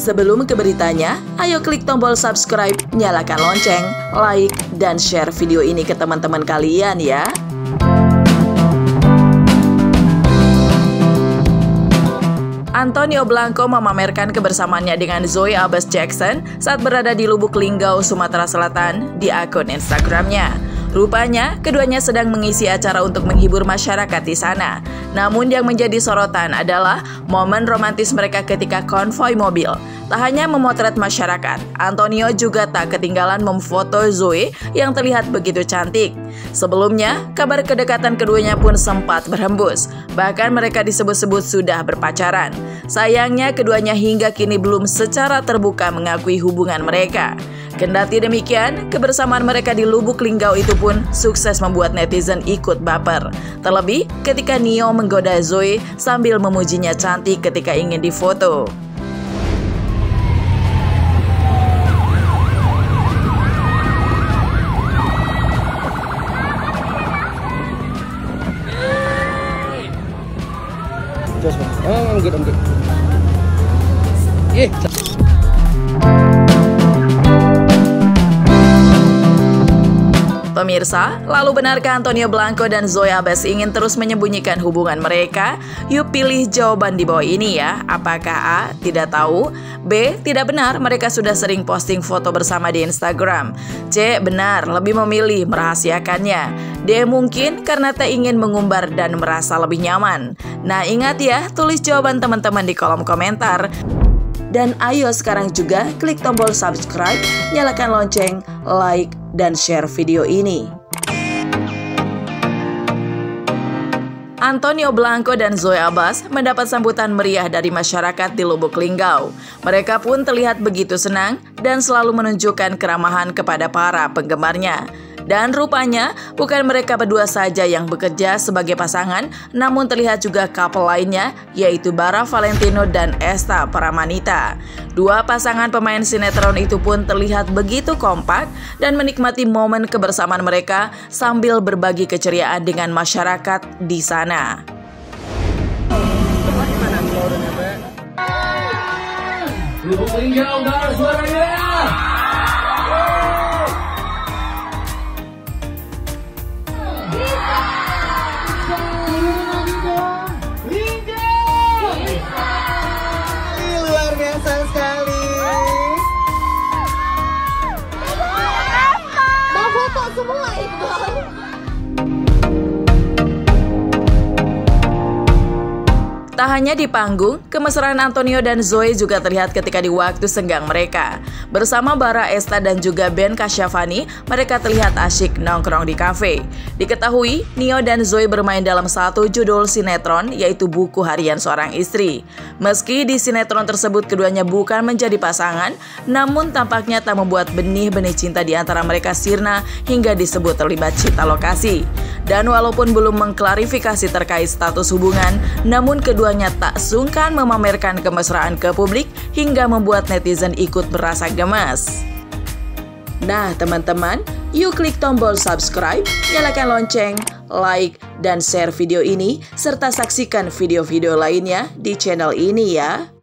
Sebelum ke beritanya, ayo klik tombol subscribe, nyalakan lonceng, like, dan share video ini ke teman-teman kalian ya. Antonio Blanco memamerkan kebersamaannya dengan Zoe Abas Jackson saat berada di Lubuk Linggau, Sumatera Selatan di akun Instagramnya. Rupanya, keduanya sedang mengisi acara untuk menghibur masyarakat di sana. Namun yang menjadi sorotan adalah momen romantis mereka ketika konvoi mobil. Tak hanya memotret masyarakat, Antonio juga tak ketinggalan memfoto Zoe yang terlihat begitu cantik. Sebelumnya, kabar kedekatan keduanya pun sempat berhembus. Bahkan mereka disebut-sebut sudah berpacaran. Sayangnya, keduanya hingga kini belum secara terbuka mengakui hubungan mereka. Kendati demikian, kebersamaan mereka di Lubuk Linggau itu pun sukses membuat netizen ikut baper. Terlebih ketika Nio menggoda Zoe sambil memujinya cantik ketika ingin difoto. I'm good. Yeah. Pemirsa, lalu benarkah Antonio Blanco dan Zoe Abas ingin terus menyembunyikan hubungan mereka? Yuk pilih jawaban di bawah ini ya. Apakah A. Tidak tahu, B. Tidak benar, mereka sudah sering posting foto bersama di Instagram, C. Benar, lebih memilih merahasiakannya, D. Mungkin karena tak ingin mengumbar dan merasa lebih nyaman. Nah ingat ya, tulis jawaban teman-teman di kolom komentar. Dan ayo sekarang juga klik tombol subscribe, nyalakan lonceng, like, dan share video ini. Antonio Blanco dan Zoe Abas mendapat sambutan meriah dari masyarakat di Lubuk Linggau. Mereka pun terlihat begitu senang dan selalu menunjukkan keramahan kepada para penggemarnya. Dan rupanya bukan mereka berdua saja yang bekerja sebagai pasangan, namun terlihat juga couple lainnya, yaitu Bara Valentino dan Esta Pramanita. Dua pasangan pemain sinetron itu pun terlihat begitu kompak dan menikmati momen kebersamaan mereka sambil berbagi keceriaan dengan masyarakat di sana. Lubuk Linggau, Bara, suaranya! Luar biasa sekali. Mau foto semua Iqbal. Tak hanya di panggung, kemesraan Antonio dan Zoe juga terlihat ketika di waktu senggang mereka. Bersama Bara, Esta, dan juga Ben Kasyafani, mereka terlihat asyik nongkrong di kafe. Diketahui, Nio dan Zoe bermain dalam satu judul sinetron, yaitu Buku Harian Seorang Istri. Meski di sinetron tersebut keduanya bukan menjadi pasangan, namun tampaknya tak membuat benih-benih cinta di antara mereka sirna hingga disebut terlibat cinta lokasi. Dan walaupun belum mengklarifikasi terkait status hubungan, namun keduanya tak sungkan memamerkan kemesraan ke publik hingga membuat netizen ikut merasa gemas. Nah teman-teman, yuk klik tombol subscribe, nyalakan lonceng, like, dan share video ini, serta saksikan video-video lainnya di channel ini ya.